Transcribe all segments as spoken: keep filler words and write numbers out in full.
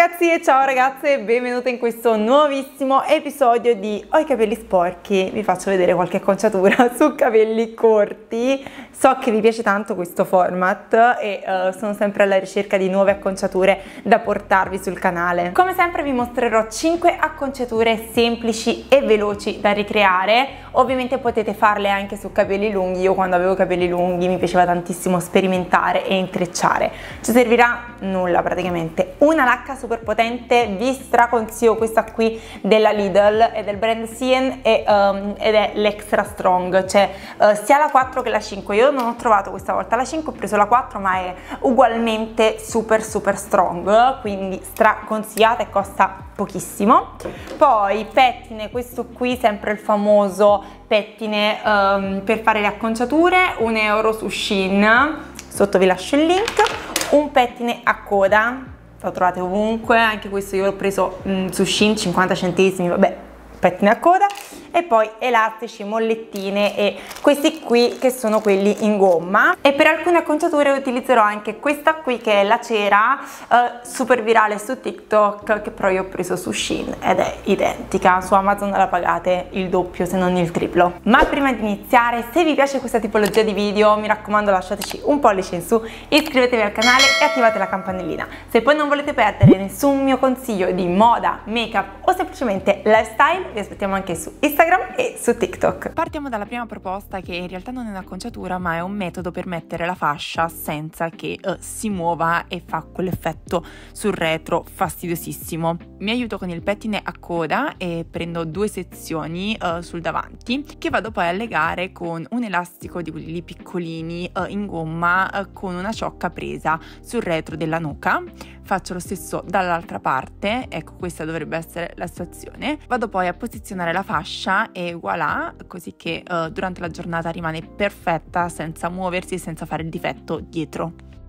ragazzi e ciao ragazze, benvenute in questo nuovissimo episodio di Ho i capelli sporchi. Vi faccio vedere qualche acconciatura su capelli corti. So che vi piace tanto questo format e uh, sono sempre alla ricerca di nuove acconciature da portarvi sul canale. Come sempre vi mostrerò cinque acconciature semplici e veloci da ricreare. Ovviamente potete farle anche su capelli lunghi. Io quando avevo capelli lunghi mi piaceva tantissimo sperimentare e intrecciare. Ci servirà nulla praticamente. Una lacca super potente, vi straconsiglio questa qui della Lidl, è del brand Sien e, um, ed è l'Extra Strong, cioè uh, sia la quattro che la cinque. Io non ho trovato questa volta la cinque, ho preso la quattro, ma è ugualmente super super strong, quindi straconsigliata e costa pochissimo. Poi pettine, questo qui sempre il famoso pettine um, per fare le acconciature, un euro su Shein, sotto vi lascio il link. Un pettine a coda, lo trovate ovunque, anche questo io l'ho preso mh, su Shein, cinquanta centesimi, vabbè, pettine a coda. E poi elastici, mollettine e questi qui che sono quelli in gomma. E per alcune acconciature utilizzerò anche questa qui che è la cera, eh, super virale su TikTok, che però io ho preso su Shein ed è identica. Su Amazon la pagate il doppio se non il triplo. Ma prima di iniziare, se vi piace questa tipologia di video, mi raccomando lasciateci un pollice in su, iscrivetevi al canale e attivate la campanellina. Se poi non volete perdere nessun mio consiglio di moda, make up o semplicemente lifestyle, vi aspettiamo anche su Instagram e su TikTok. Partiamo dalla prima proposta, che in realtà non è un'acconciatura ma è un metodo per mettere la fascia senza che uh, si muova e fa quell'effetto sul retro fastidiosissimo. Mi aiuto con il pettine a coda e prendo due sezioni uh, sul davanti che vado poi a legare con un elastico di quelli piccolini uh, in gomma uh, con una ciocca presa sul retro della nuca. Faccio lo stesso dall'altra parte, ecco, questa dovrebbe essere la situazione. Vado poi a posizionare la fascia e voilà, così che uh, durante la giornata rimane perfetta senza muoversi e senza fare il difetto dietro.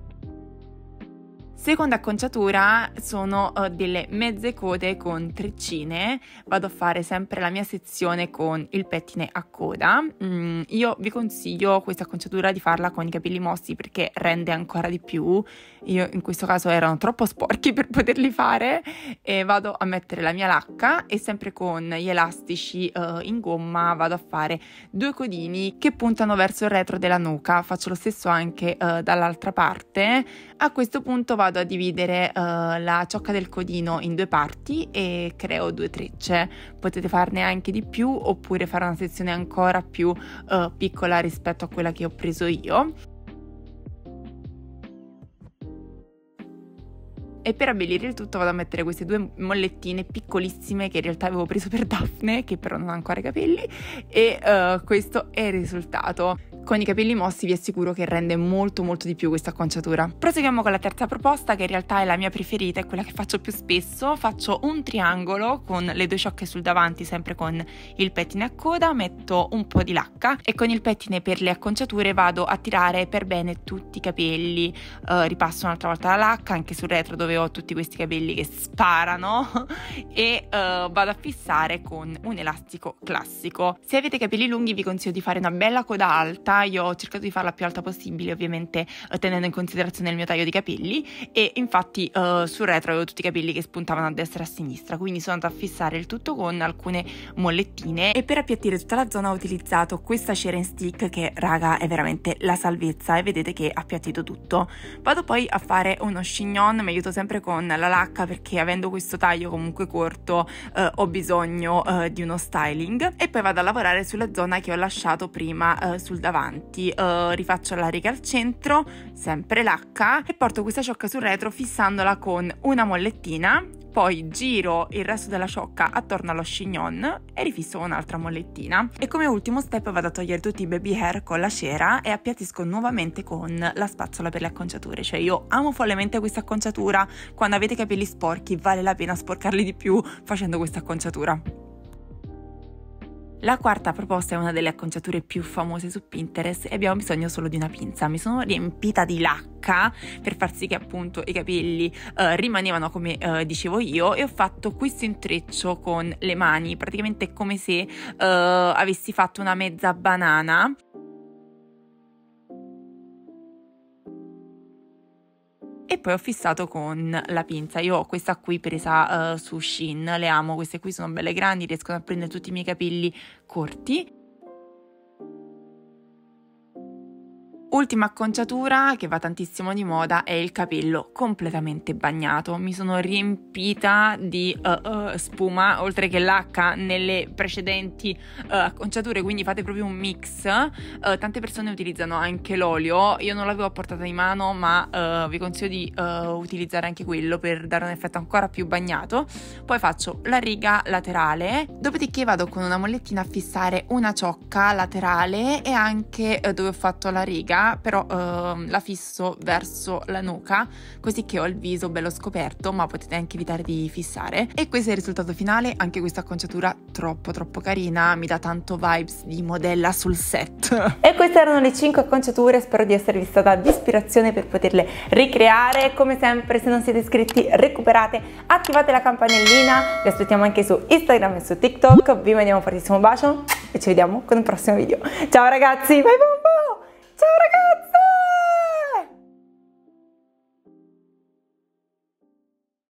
Seconda acconciatura sono uh, delle mezze code con treccine. Vado a fare sempre la mia sezione con il pettine a coda. Mm, io vi consiglio questa acconciatura di farla con i capelli mossi perché rende ancora di più. Io in questo caso erano troppo sporchi per poterli fare e vado a mettere la mia lacca e sempre con gli elastici uh, in gomma vado a fare due codini che puntano verso il retro della nuca. Faccio lo stesso anche uh, dall'altra parte. A questo punto vado a dividere uh, la ciocca del codino in due parti e creo due trecce. Potete farne anche di più oppure fare una sezione ancora più uh, piccola rispetto a quella che ho preso io. E per abbellire il tutto vado a mettere queste due mollettine piccolissime che in realtà avevo preso per Daphne, che però non ha ancora i capelli, e uh, questo è il risultato. Con i capelli mossi vi assicuro che rende molto molto di più questa acconciatura. Proseguiamo con la terza proposta, che in realtà è la mia preferita, è quella che faccio più spesso. Faccio un triangolo con le due ciocche sul davanti, sempre con il pettine a coda, metto un po' di lacca e con il pettine per le acconciature vado a tirare per bene tutti i capelli. Uh, ripasso un'altra volta la lacca anche sul retro dove ho tutti questi capelli che sparano e uh, vado a fissare con un elastico classico. Se avete capelli lunghi vi consiglio di fare una bella coda alta. Io ho cercato di farla più alta possibile, ovviamente uh, tenendo in considerazione il mio taglio di capelli, e infatti uh, sul retro avevo tutti i capelli che spuntavano a destra e a sinistra, quindi sono andata a fissare il tutto con alcune mollettine e per appiattire tutta la zona ho utilizzato questa cera in stick che raga è veramente la salvezza e vedete che ha appiattito tutto. Vado poi a fare uno chignon, mi aiuto sempre con la lacca perché avendo questo taglio comunque corto uh, ho bisogno uh, di uno styling, e poi vado a lavorare sulla zona che ho lasciato prima uh, sul davanti. Uh, rifaccio la riga al centro, sempre lacca, e porto questa ciocca sul retro fissandola con una mollettina, poi giro il resto della ciocca attorno allo chignon e rifisso con un'altra mollettina. E come ultimo step vado a togliere tutti i baby hair con la cera e appiattisco nuovamente con la spazzola per le acconciature. Cioè io amo follemente questa acconciatura, quando avete i capelli sporchi vale la pena sporcarli di più facendo questa acconciatura. La quarta proposta è una delle acconciature più famose su Pinterest e abbiamo bisogno solo di una pinza. Mi sono riempita di lacca per far sì che appunto i capelli uh, rimanevano come uh, dicevo io, e ho fatto questo intreccio con le mani, praticamente come se uh, avessi fatto una mezza banana. e poi ho fissato con la pinza. Io ho questa qui presa uh, su Shein, le amo, queste qui sono belle grandi, riescono a prendere tutti i miei capelli corti. Ultima acconciatura che va tantissimo di moda è il capello completamente bagnato. Mi sono riempita di uh, uh, spuma, oltre che l'H nelle precedenti uh, acconciature, quindi fate proprio un mix. Uh, tante persone utilizzano anche l'olio, io non l'avevo a portata di mano, ma uh, vi consiglio di uh, utilizzare anche quello per dare un effetto ancora più bagnato. Poi faccio la riga laterale, dopodiché vado con una mollettina a fissare una ciocca laterale e anche uh, dove ho fatto la riga, però uh, la fisso verso la nuca, così che ho il viso bello scoperto, ma potete anche evitare di fissare. E questo è il risultato finale. Anche questa acconciatura troppo troppo carina, mi dà tanto vibes di modella sul set. E queste erano le cinque acconciature, spero di esservi stata di ispirazione per poterle ricreare. Come sempre, se non siete iscritti recuperate, attivate la campanellina, vi aspettiamo anche su Instagram e su TikTok. Vi mandiamo un fortissimo bacio e ci vediamo con un prossimo video. Ciao ragazzi, bye bye! Ciao ragazzi!